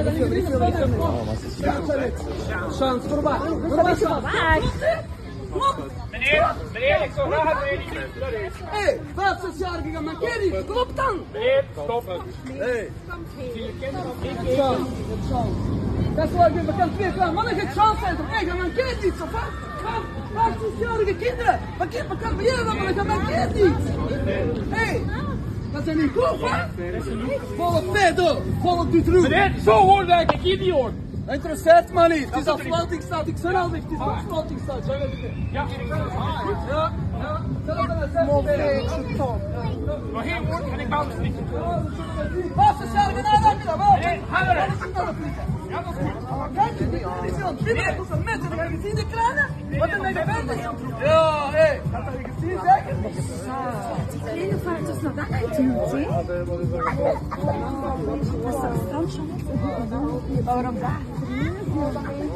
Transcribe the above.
Chans voor waar. Meneer, ik zou graag het mening. Hé, 65-jarige gaan mankeren. Klopt dan? Meneer, stop. Hé. Dat is waar ik bekend twee gaan. Mannen geen chance zijn. Hé, gaan mankeert iets, of wat? 65-jarige kinderen. Bekend bij jullie, maar gaan mankeert iets. Hé. Dat zijn niet goed, hè? Volk verder. Volk doet roep. Meneer, zo hoor ik hier niet hoor. Dat interesseert me niet. Het is afsluitingsstaat. Ik zeg al niet. Het is afsluitingsstaat. Ja. Ja. Zelfs aan het Maar geen woord en ik bouw het niet. Wat is er gedaan? Nee, ga eruit. Ja, dat is goed. Kijk, dit is al binnen. Dat zijn mensen. Heb je gezien, de kleine? Wat een mega band is. Ja, hé. Dat heb je gezien, zeker? Alleen de foto's naar daar uitdoet, hè? Dat is een standje. Waarom daar?